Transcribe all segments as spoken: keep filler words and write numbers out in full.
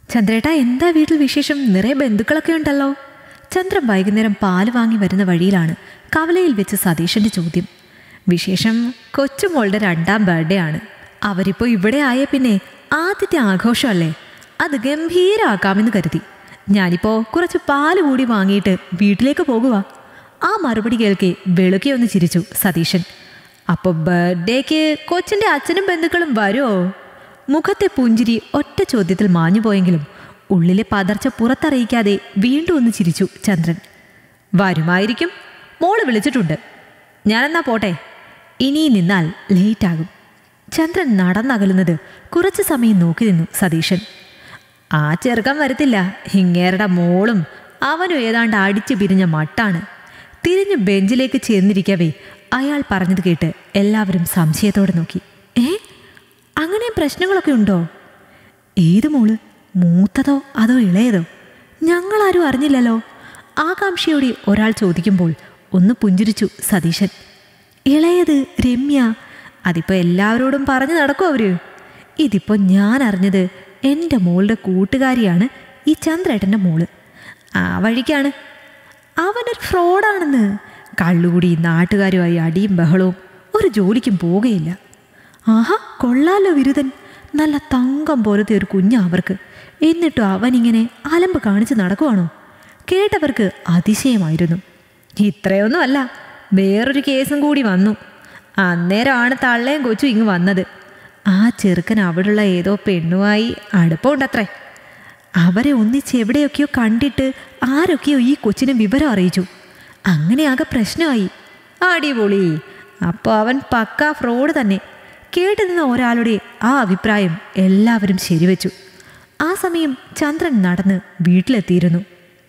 ചന്ദ്രേട്ടാ, എന്താ വീട്ടിൽ വിശേഷം? നിറയെ ബന്ധുക്കളൊക്കെ ഉണ്ടല്ലോ. ചന്ദ്രൻ വൈകുന്നേരം പാല് വാങ്ങി വരുന്ന വഴിയിലാണ് കവലയിൽ വെച്ച് സതീശൻ്റെ ചോദ്യം. വിശേഷം, കൊച്ചുമോളുടെ രണ്ടാം ബർത്ത്ഡേ ആണ്. അവരിപ്പോൾ ഇവിടെ ആയ പിന്നെ ആദ്യത്തെ ആഘോഷമല്ലേ, അത് ഗംഭീരമാക്കാമെന്ന് കരുതി. ഞാനിപ്പോൾ കുറച്ച് പാല് കൂടി വാങ്ങിയിട്ട് വീട്ടിലേക്ക് പോകുക. ആ മറുപടി കേൾക്കെ വെളുക്കെ ഒന്ന് ചിരിച്ചു സതീശൻ. അപ്പോൾ ബർത്ത്ഡേക്ക് കൊച്ചിൻ്റെ അച്ഛനും ബന്ധുക്കളും വരുമോ? മുഖത്തെ പുഞ്ചിരി ഒറ്റ ചോദ്യത്തിൽ മാഞ്ഞുപോയെങ്കിലും ഉള്ളിലെ പതർച്ച പുറത്തറിയിക്കാതെ വീണ്ടും ഒന്ന് ചിരിച്ചു ചന്ദ്രൻ. വരുമായിരിക്കും, മോള് വിളിച്ചിട്ടുണ്ട്. ഞാനെന്നാ പോട്ടെ, ഇനി നിന്നാൽ ലേറ്റാകും. ചന്ദ്രൻ നടന്നകലുന്നത് കുറച്ച് സമയം നോക്കി നിന്നു സതീശൻ. ആ ചെറുക്കൻ വരത്തില്ല, ഹിങ്ങേരുടെ മോളും അവനും ഏതാണ്ട് അടിച്ചു പിരിഞ്ഞ മട്ടാണ്. തിരിഞ്ഞ് ബെഞ്ചിലേക്ക് ചെന്നിരിക്കവേ അയാൾ പറഞ്ഞത് കേട്ട് എല്ലാവരും സംശയത്തോടെ നോക്കി. ഏ, അങ്ങനെ പ്രശ്നങ്ങളൊക്കെ ഉണ്ടോ? ഏത് മോള്, മൂത്തതോ അതോ ഇളയതോ? ഞങ്ങളാരും അറിഞ്ഞില്ലല്ലോ. ആകാംക്ഷയോടെ ഒരാൾ ചോദിക്കുമ്പോൾ ഒന്ന് പുഞ്ചിരിച്ചു സതീശൻ. ഇളയത് രമ്യ. അതിപ്പോൾ എല്ലാവരോടും പറഞ്ഞു നടക്കും അവർ. ഇതിപ്പോൾ ഞാൻ അറിഞ്ഞത് എൻ്റെ മോളുടെ കൂട്ടുകാരിയാണ് ഈ ചന്ദ്രേട്ടൻ്റെ മോള്. ആ വഴിക്കാണ്. അവനൊരു ഫ്രോഡാണെന്ന്. കള്ളുകൂടി നാട്ടുകാരുമായി അടിയും ബഹളവും, ഒരു ജോലിക്കും പോകുകയില്ല. ആഹാ, കൊള്ളാലോ വിരുദൻ. നല്ല തങ്കം പോലത്തെ ഒരു കുഞ്ഞാ അവർക്ക്. എന്നിട്ടും അവനിങ്ങനെ അലമ്പ് കാണിച്ച് നടക്കുവാണോ? കേട്ടവർക്ക് അതിശയമായിരുന്നു. ഇത്രയൊന്നും അല്ല, വേറൊരു കേസും കൂടി വന്നു. അന്നേരമാണ് തള്ളയും കൊച്ചും ഇങ്ങ് വന്നത്. ആ ചെറുക്കൻ അവിടെയുള്ള ഏതോ പെണ്ണുമായി അടുപ്പമുണ്ടത്രേ. അവരെ ഒന്നിച്ച് എവിടെയൊക്കെയോ കണ്ടിട്ട് ആരൊക്കെയോ ഈ കൊച്ചിനെ വിവരം അറിയിച്ചു. അങ്ങനെയാകെ പ്രശ്നമായി. അടിപൊളി. അപ്പോൾ അവൻ പക്കാ ഫ്രോഡ് തന്നെ. കേട്ടു നിന്ന ഒരാളുടെ ആ അഭിപ്രായം എല്ലാവരും ശരിവെച്ചു. ആ സമയം ചന്ദ്രൻ നടന്ന് വീട്ടിലെത്തിയിരുന്നു.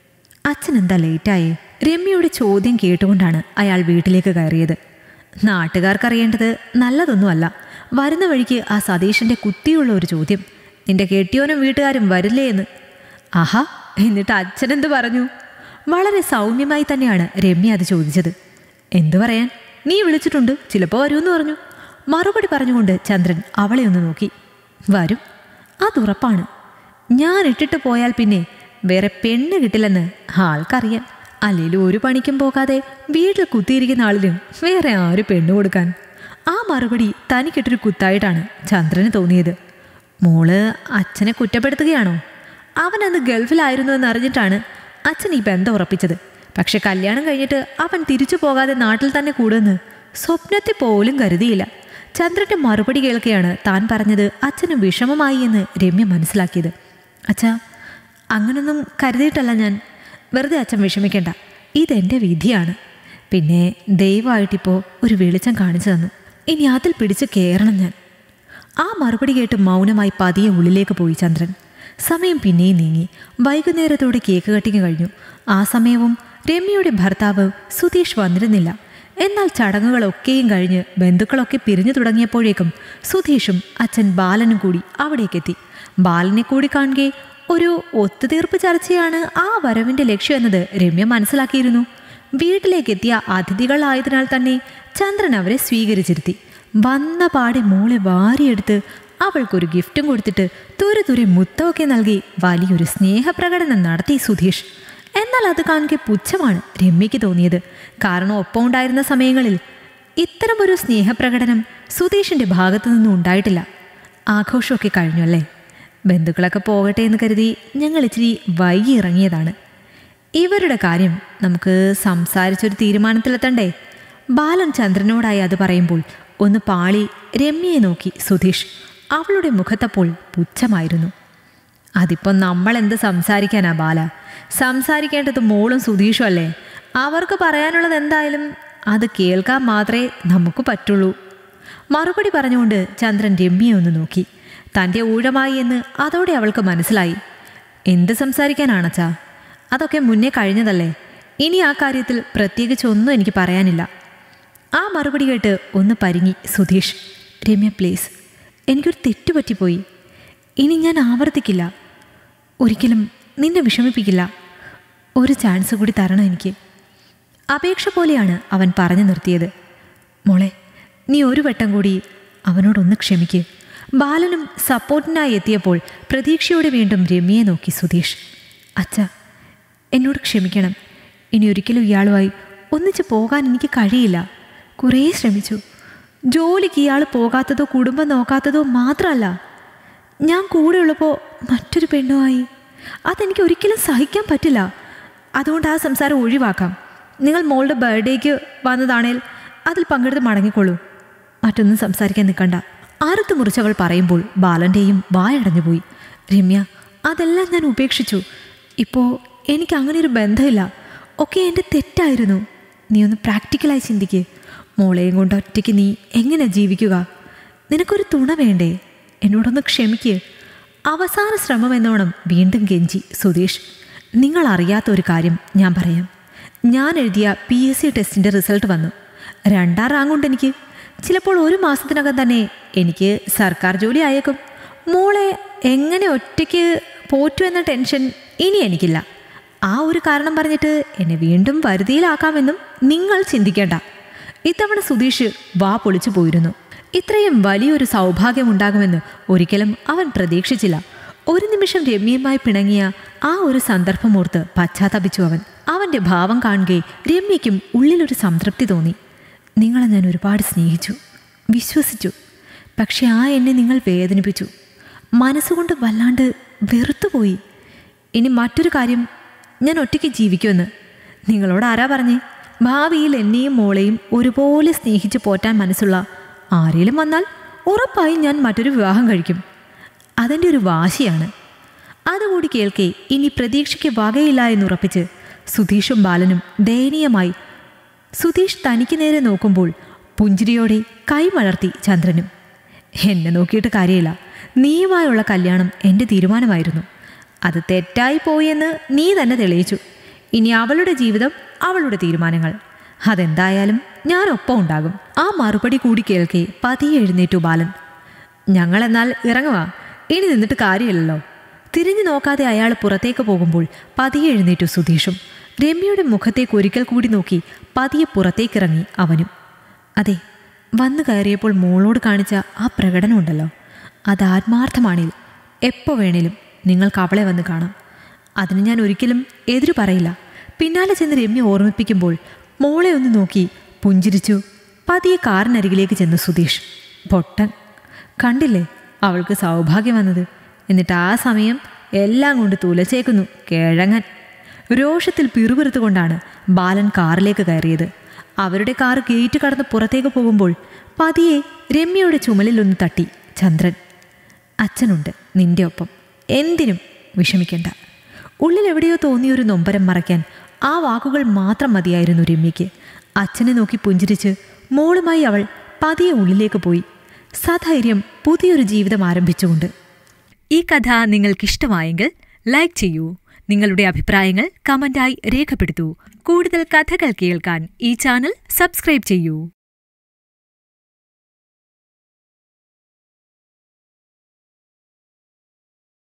അച്ഛൻ എന്താ ലേറ്റായേ? രമ്യയുടെ ചോദ്യം കേട്ടുകൊണ്ടാണ് അയാൾ വീട്ടിലേക്ക് കയറിയത്. നാട്ടുകാർക്കറിയേണ്ടത് നല്ലതൊന്നുമല്ല. വരുന്ന വഴിക്ക് ആ സതീശൻ്റെ കുത്തിയുള്ള ഒരു ചോദ്യം, നിന്റെ കെട്ടിയോനും വീട്ടുകാരും വരില്ലേ എന്ന്. ആഹാ, എന്നിട്ട് അച്ഛനെന്ത് പറഞ്ഞു? വളരെ സൗമ്യമായി തന്നെയാണ് രമ്യ അത് ചോദിച്ചത്. എന്തു പറയാൻ, നീ വിളിച്ചിട്ടുണ്ട്, ചിലപ്പോൾ വരുമെന്ന് പറഞ്ഞു. മറുപടി പറഞ്ഞുകൊണ്ട് ചന്ദ്രൻ അവളെ ഒന്ന് നോക്കി. വരും, അതുറപ്പാണ്. ഞാൻ ഇട്ടിട്ട് പോയാൽ പിന്നെ വേറെ പെണ്ണ് കിട്ടില്ലെന്ന് ആൾക്കറിയാം. അല്ലെങ്കിലും ഒരു പണിക്കും പോകാതെ വീട്ടിൽ കുത്തിയിരിക്കുന്ന ആളിലും വേറെ ആര് പെണ്ണു കൊടുക്കാൻ? ആ മറുപടി തനിക്കിട്ടൊരു കുത്തായിട്ടാണ് ചന്ദ്രന് തോന്നിയത്. മോള് അച്ഛനെ കുറ്റപ്പെടുത്തുകയാണോ? അവനന്ന് ഗൾഫിലായിരുന്നു എന്നറിഞ്ഞിട്ടാണ് അച്ഛൻ ഈ ബന്ധം ഉറപ്പിച്ചത്. പക്ഷെ കല്യാണം കഴിഞ്ഞിട്ട് അവൻ തിരിച്ചു പോകാതെ നാട്ടിൽ തന്നെ കൂടുമെന്ന് സ്വപ്നത്തിൽ പോലും കരുതിയില്ല. ചന്ദ്രൻ്റെ മറുപടി കേൾക്കെയാണ് താൻ പറഞ്ഞത് അച്ഛന് വിഷമമായി എന്ന് രമ്യ മനസ്സിലാക്കിയത്. അച്ഛാ, അങ്ങനൊന്നും കരുതിയിട്ടല്ല ഞാൻ. വെറുതെ അച്ഛൻ വിഷമിക്കേണ്ട, ഇതെൻ്റെ വിധിയാണ്. പിന്നെ ദയവായിട്ടിപ്പോൾ ഒരു വെളിച്ചം കാണിച്ചു തന്നു. ഇനി അതിൽ പിടിച്ച് കയറണം ഞാൻ. ആ മറുപടി കേട്ട് മൗനമായി പതിയെ ഉള്ളിലേക്ക് പോയി ചന്ദ്രൻ. സമയം പിന്നെയും നീങ്ങി. വൈകുന്നേരത്തോടെ കേക്ക് കട്ടിങ് കഴിഞ്ഞു. ആ സമയവും രമ്യയുടെ ഭർത്താവ് സുധീഷ് വന്നിരുന്നില്ല. എന്നാൽ ചടങ്ങുകളൊക്കെയും കഴിഞ്ഞ് ബന്ധുക്കളൊക്കെ പിരിഞ്ഞു തുടങ്ങിയപ്പോഴേക്കും സുധീഷും അച്ഛൻ ബാലനും കൂടി അവിടേക്കെത്തി. ബാലനെ കൂടി കാണുകെ ഒരു ഒത്തുതീർപ്പ് ചർച്ചയാണ് ആ വരവിൻ്റെ ലക്ഷ്യം എന്നത് രമ്യ മനസ്സിലാക്കിയിരുന്നു. വീട്ടിലേക്കെത്തിയ അതിഥികളായതിനാൽ തന്നെ ചന്ദ്രൻ അവരെ സ്വീകരിച്ചിരുത്തി. വന്ന പാടെ മോളെ വാരിയെടുത്ത് അവൾക്കൊരു ഗിഫ്റ്റും കൊടുത്തിട്ട് തുരു തുരി മുത്തമൊക്കെ നൽകി വലിയൊരു സ്നേഹപ്രകടനം നടത്തി സുധീഷ്. എന്നാൽ അത് കാണുക പുച്ഛമാണ് രമ്യയ്ക്ക് തോന്നിയത്. കാരണം ഒപ്പം ഉണ്ടായിരുന്ന സമയങ്ങളിൽ ഇത്തരമൊരു സ്നേഹപ്രകടനം സുധീഷിൻ്റെ ഭാഗത്തു നിന്നും ഉണ്ടായിട്ടില്ല. ആഘോഷമൊക്കെ കഴിഞ്ഞു അല്ലേ? ബന്ധുക്കളൊക്കെ പോകട്ടെ എന്ന് കരുതി ഞങ്ങൾ ഇച്ചിരി വൈകി ഇറങ്ങിയതാണ്. ഇവരുടെ കാര്യം നമുക്ക് സംസാരിച്ചൊരു തീരുമാനത്തിലെത്തണ്ടേ? ബാലൻ ചന്ദ്രനോടായി അത് പറയുമ്പോൾ ഒന്ന് പാളി രമ്യയെ നോക്കി സുധീഷ്. അവളുടെ മുഖത്തപ്പോൾ പുച്ഛമായിരുന്നു. അതിപ്പോൾ നമ്മൾ എന്ത് സംസാരിക്കാനാ ബാല? സംസാരിക്കേണ്ടത് മോളും സുധീഷും അല്ലേ? അവർക്ക് പറയാനുള്ളത് എന്തായാലും അത് കേൾക്കാൻ മാത്രമേ നമുക്ക് പറ്റുള്ളൂ. മറുപടി പറഞ്ഞുകൊണ്ട് ചന്ദ്രൻ രമ്യയെ ഒന്ന് നോക്കി. തൻ്റെ ഊഴമായി എന്ന് അതോടെ അവൾക്ക് മനസ്സിലായി. എന്ത് സംസാരിക്കാനാണച്ചാ? അതൊക്കെ മുന്നേ കഴിഞ്ഞതല്ലേ. ഇനി ആ കാര്യത്തിൽ പ്രത്യേകിച്ചൊന്നും എനിക്ക് പറയാനില്ല. ആ മറുപടി കേട്ട് ഒന്ന് പരിങ്ങി സുധീഷ്. രമ്യ പ്ലീസ്, എനിക്കൊരു തെറ്റുപറ്റിപ്പോയി. ഇനി ഞാൻ ആവർത്തിക്കില്ല. ഒരിക്കലും നിന്നെ വിഷമിപ്പിക്കില്ല. ഒരു ചാൻസ് കൂടി തരണം എനിക്ക്. അപേക്ഷ പോലെയാണ് അവൻ പറഞ്ഞു നിർത്തിയത്. മോളെ, നീ ഒരു വട്ടം കൂടി അവനോടൊന്ന് ക്ഷമിക്ക്. ബാലനും സപ്പോർട്ടിനായി എത്തിയപ്പോൾ പ്രതീക്ഷയോടെ വീണ്ടും രമ്യയെ നോക്കി സുധീഷ്. അച്ഛ, എന്നോട് ക്ഷമിക്കണം. ഇനി ഒരിക്കലും ഇയാളുമായി ഒന്നിച്ച് പോകാൻ എനിക്ക് കഴിയില്ല. കുറേ ശ്രമിച്ചു. ജോലിക്ക് ഇയാൾ പോകാത്തതോ കുടുംബം നോക്കാത്തതോ മാത്രമല്ല, ഞാൻ കൂടെയുള്ളപ്പോൾ മറ്റൊരു പെണ്ണുമായി. അതെനിക്ക് ഒരിക്കലും സഹിക്കാൻ പറ്റില്ല. അതുകൊണ്ട് ആ സംസാരം ഒഴിവാക്കാം. നിങ്ങൾ മോളുടെ ബർത്ത്ഡേക്ക് വന്നതാണേൽ അതിൽ പങ്കെടുത്ത് മടങ്ങിക്കൊള്ളൂ. മറ്റൊന്നും സംസാരിക്കാൻ നിൽക്കണ്ട. ആരത്ത് മുറിച്ചവൾ പറയുമ്പോൾ ബാലൻ്റെയും വായടഞ്ഞുപോയി. രമ്യ, അതെല്ലാം ഞാൻ ഉപേക്ഷിച്ചു. ഇപ്പോൾ എനിക്ക് അങ്ങനെ ഒരു ബന്ധമില്ല. ഒക്കെ എൻ്റെ തെറ്റായിരുന്നു. നീ ഒന്ന് പ്രാക്ടിക്കലായി ചിന്തിക്ക്. മോളെയും കൊണ്ട് ഒറ്റയ്ക്ക് നീ എങ്ങനെ ജീവിക്കുക? നിനക്കൊരു തുണ വേണ്ടേ? എന്നോടൊന്ന് ക്ഷമിക്ക്. അവസാന ശ്രമം എന്നോണം വീണ്ടും കെഞ്ചി സുധീഷ്. നിങ്ങൾ അറിയാത്ത ഒരു കാര്യം ഞാൻ പറയാം. ഞാൻ എഴുതിയ പി എസ് സി ടെസ്റ്റിൻ്റെ റിസൾട്ട് വന്നു. രണ്ടാം റാങ്കുണ്ട് എനിക്ക്. ചിലപ്പോൾ ഒരു മാസത്തിനകം തന്നെ എനിക്ക് സർക്കാർ ജോലി ആയേക്കും. മോളെ എങ്ങനെ ഒറ്റയ്ക്ക് പോറ്റു എന്ന ടെൻഷൻ ഇനി എനിക്കില്ല. ആ ഒരു കാരണം പറഞ്ഞിട്ട് എന്നെ വീണ്ടും വരുതിയിലാക്കാമെന്നും നിങ്ങൾ ചിന്തിക്കേണ്ട. ഇത്തവണ സുധീഷ് വാ പൊളിച്ചു പോയിരുന്നു. ഇത്രയും വലിയൊരു സൗഭാഗ്യമുണ്ടാകുമെന്ന് ഒരിക്കലും അവൻ പ്രതീക്ഷിച്ചില്ല. ഒരു നിമിഷം രമ്യയുമായി പിണങ്ങിയ ആ ഒരു സന്ദർഭമോർത്ത് പശ്ചാത്തപിച്ചു അവൻ. അവൻ്റെ ഭാവം കാണുകയും രമ്യയ്ക്കും ഉള്ളിലൊരു സംതൃപ്തി തോന്നി. നിങ്ങളെ ഞാൻ ഒരുപാട് സ്നേഹിച്ചു, വിശ്വസിച്ചു. പക്ഷെ ആ എന്നെ നിങ്ങൾ വേദനിപ്പിച്ചു. മനസ്സുകൊണ്ട് വല്ലാണ്ട് വെറുത്തുപോയി. ഇനി മറ്റൊരു കാര്യം, ഞാൻ ഒറ്റയ്ക്ക് ജീവിക്കുമെന്ന് നിങ്ങളോട് ആരാ പറഞ്ഞേ? ഭാവിയിൽ എന്നെയും മോളെയും ഒരുപോലെ സ്നേഹിച്ച് പോറ്റാൻ മനസ്സുള്ള ആരെങ്കിലും വന്നാൽ ഉറപ്പായും ഞാൻ മറ്റൊരു വിവാഹം കഴിക്കും. അതെൻ്റെ ഒരു വാശിയാണ്. അതുകൂടി കേൾക്കെ ഇനി പ്രതീക്ഷയ്ക്ക് വകയില്ല എന്നുറപ്പിച്ച് സുധീഷും ബാലനും ദയനീയമായി. സുധീഷ് തനിക്ക് നേരെ നോക്കുമ്പോൾ പുഞ്ചിരിയോടെ കൈമലർത്തി ചന്ദ്രനും. എന്നെ നോക്കിയിട്ട് കാര്യമില്ല. നീയുമായുള്ള കല്യാണം എൻ്റെ തീരുമാനമായിരുന്നു. അത് തെറ്റായി പോയെന്ന് നീ തന്നെ തെളിയിച്ചു. ഇനി അവളുടെ ജീവിതം, അവളുടെ തീരുമാനങ്ങൾ. അതെന്തായാലും ഞാൻ ഒപ്പം ഉണ്ടാകും. ആ മറുപടി കൂടി കേൾക്കെ പതിയെ എഴുന്നേറ്റു ബാലൻ. ഞങ്ങളെന്നാൽ ഇറങ്ങുക. ഇനി നിന്നിട്ട് കാര്യമില്ലല്ലോ. തിരിഞ്ഞു നോക്കാതെ അയാൾ പുറത്തേക്ക് പോകുമ്പോൾ പതിയെ എഴുന്നേറ്റു സുധീഷും. രമ്യയുടെ മുഖത്തേക്ക് ഒരിക്കൽ കൂടി നോക്കി പതിയെ പുറത്തേക്കിറങ്ങി അവനും. അതെ, വന്നു കയറിയപ്പോൾ മോളോട് കാണിച്ച ആ പ്രകടനമുണ്ടല്ലോ, അത് ആത്മാർത്ഥമാണിൽ. എപ്പോൾ വേണേലും നിങ്ങൾക്ക് അവളെ വന്ന് കാണാം. അതിന് ഞാൻ ഒരിക്കലും എതിരു പറയില്ല. പിന്നാലെ ചെന്ന് രമ്യ ഓർമ്മിപ്പിക്കുമ്പോൾ മോളെ ഒന്ന് നോക്കി പുഞ്ചിരിച്ചു പതിയെ കാറിനരികിലേക്ക് ചെന്ന് സുധീഷ്. പൊട്ടൻ, കണ്ടില്ലേ അവൾക്ക് സൗഭാഗ്യം വന്നത്? എന്നിട്ട് ആ സമയം എല്ലാം കൊണ്ട് തുലച്ചേക്കുന്നു കിഴങ്ങൻ. രോഷത്തിൽ പിറുപിറുത്തുകൊണ്ടാണ് ബാലൻ കാറിലേക്ക് കയറിയത്. അവരുടെ കാർ ഗേറ്റ് കടന്ന് പുറത്തേക്ക് പോകുമ്പോൾ പതിയെ രമ്യയുടെ ചുമലിലൊന്ന് തട്ടി ചന്ദ്രൻ. അച്ഛനുണ്ട് നിന്റെ ഒപ്പം, എന്തിനും വിഷമിക്കണ്ട. ഉള്ളിലെവിടെയോ തോന്നിയൊരു നൊമ്പരം മറയ്ക്കാൻ ആ വാക്കുകൾ മാത്രം മതിയായിരുന്നു രമ്യയ്ക്ക്. അച്ഛനെ നോക്കി പുഞ്ചിരിച്ച് മോളുമായി അവൾ പതിയെ ഉള്ളിലേക്ക് പോയി, സധൈര്യം പുതിയൊരു ജീവിതം ആരംഭിച്ചുകൊണ്ട്. ഈ കഥ നിങ്ങൾക്കിഷ്ടമായെങ്കിൽ ലൈക്ക് ചെയ്യൂ. നിങ്ങളുടെ അഭിപ്രായങ്ങൾ കമന്റായി രേഖപ്പെടുത്തൂ. കൂടുതൽ കഥകൾ കേൾക്കാൻ ഈ ചാനൽ സബ്സ്ക്രൈബ് ചെയ്യൂ.